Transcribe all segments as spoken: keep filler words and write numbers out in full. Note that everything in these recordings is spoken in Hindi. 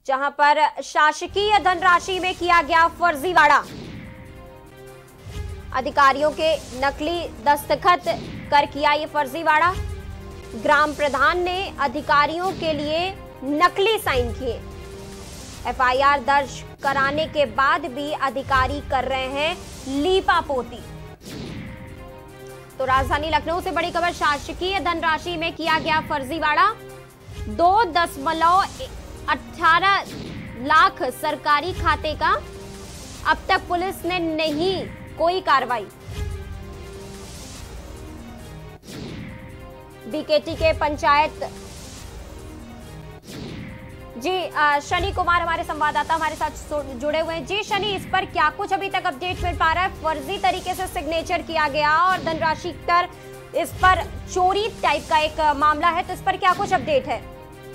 जहां पर शासकीय धनराशि में किया गया फर्जीवाड़ा। अधिकारियों के नकली दस्तखत कर किया ये फर्जीवाड़ा। ग्राम प्रधान ने अधिकारियों के लिए नकली साइन किए। एफआईआर दर्ज कराने के बाद भी अधिकारी कर रहे हैं लीपापोती। तो राजधानी लखनऊ से बड़ी खबर, शासकीय धनराशि में किया गया फर्जीवाड़ा। दो दशमलव अठारह लाख सरकारी खाते का। अब तक पुलिस ने नहीं कोई कार्रवाई। बीकेटी के पंचायत जी शनि कुमार हमारे संवाददाता हमारे साथ जुड़े हुए हैं। जी शनि, इस पर क्या कुछ अभी तक अपडेट मिल पा रहा है? फर्जी तरीके से सिग्नेचर किया गया और धनराशि पर इस पर चोरी टाइप का एक मामला है, तो इस पर क्या कुछ अपडेट है?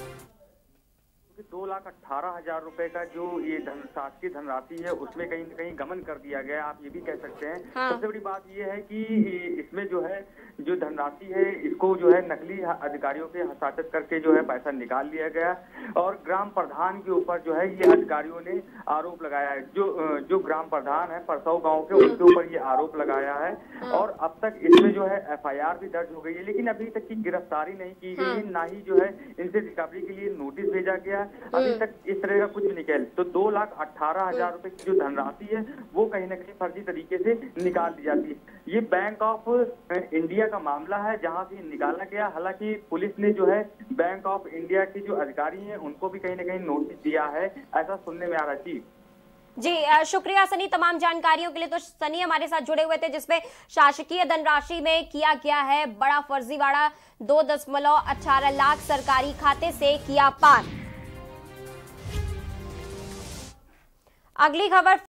दो लाख अट्ठारह हजार रुपए का जो ये धन शासकीय धनराशि है उसमें कहीं न कहीं गमन कर दिया गया, आप ये भी कह सकते हैं। हाँ। सबसे बड़ी बात ये है कि इसमें जो है जो धनराशि है इसको जो है नकली अधिकारियों के हस्ताक्षर करके जो है पैसा निकाल लिया गया और ग्राम प्रधान के ऊपर जो है ये अधिकारियों ने आरोप लगाया है। जो जो ग्राम प्रधान है परसौ गाँव के, उनके ऊपर ये आरोप लगाया है और अब तक इसमें जो है एफ आई आर भी दर्ज हो गई है, लेकिन अभी तक की गिरफ्तारी नहीं की गई, ना ही जो है इनसे रिकवरी के लिए नोटिस भेजा गया। अभी तक इस तरह का कुछ नहीं निकल। तो दो लाख अट्ठारह हजार रुपए की जो धनराशि है वो कहीं ना कहीं फर्जी तरीके से निकाल दी जाती है। ये बैंक ऑफ इंडिया का मामला है जहां से निकाला गया। हालांकि पुलिस ने जो है बैंक ऑफ इंडिया के जो अधिकारी हैं उनको भी कहीं ना कहीं नोटिस दिया है, ऐसा सुनने में आ रहा है। जी शुक्रिया सनी तमाम जानकारियों के लिए। तो सनी हमारे साथ जुड़े हुए थे जिसमें शासकीय धनराशि में किया गया है बड़ा फर्जीवाड़ा। दो दशमलव अठारह लाख सरकारी खाते से किया पार। अगली खबर